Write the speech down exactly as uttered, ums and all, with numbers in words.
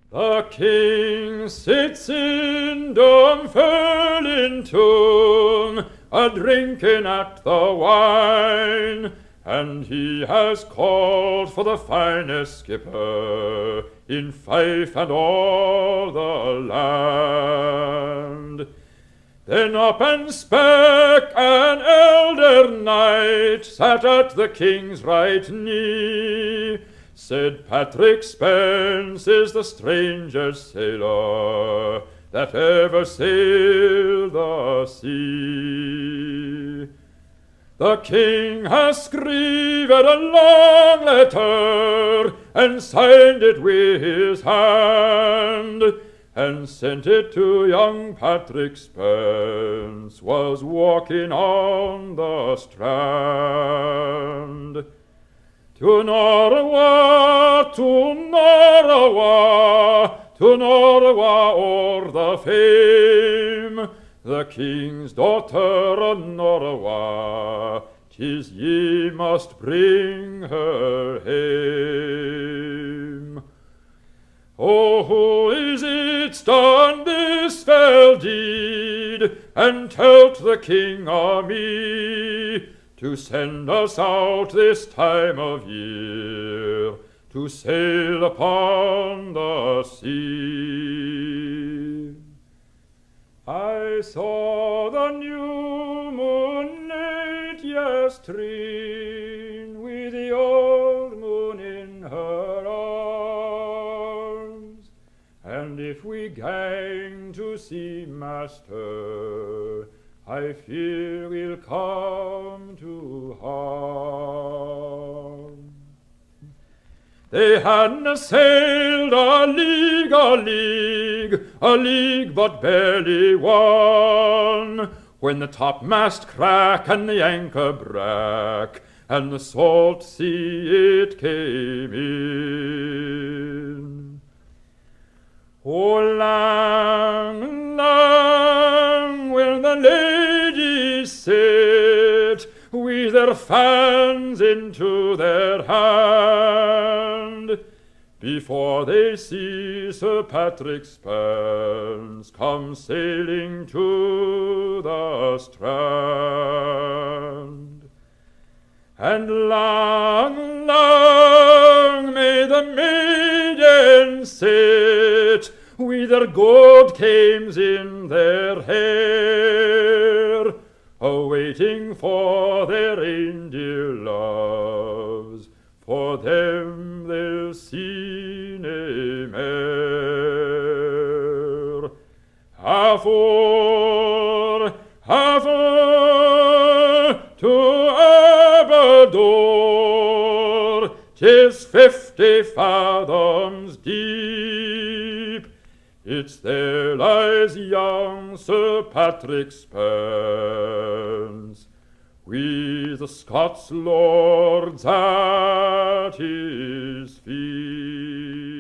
The king sits in Dunfermline tomb, a-drinking at the wine, and he has called for the finest skipper in Fife and all the land. Then up and spake an elder knight, sat at the king's right knee, said Patrick Spens is the strangest sailor that ever sailed the sea. The king has scrived a long letter, and signed it with his hand, and sent it to young Patrick Spens, was walking on the strand. To Norrowa, to Norrowa, to Norrowa o'er the fame, the king's daughter Norrowa, 'tis ye must bring her hame. Oh, who is it done this fell deed, and tell't the king o' me, to send us out this time of year, to sail upon the sea? I saw the new moon late yestreen, with the old moon in her arms, and if we gang to see master, I fear we'll come to harm. They hadna sailed a league, a league, a league but barely one, when the topmast crack and the anchor brack, and the salt sea it came in. Oh, lang, lang will the ladies sit, with their fans into their hand, before they see Sir Patrick Spens come sailing to the strand. And long, long may the maidens sit, with their gold cames in their hair, awaiting for their reindeer loves, for them they'll see nae mair. Afore, afore, to Aberdore, 'tis fifty fathoms deep, it's there lies young Sir Patrick Spens, with the Scots lords at his feet.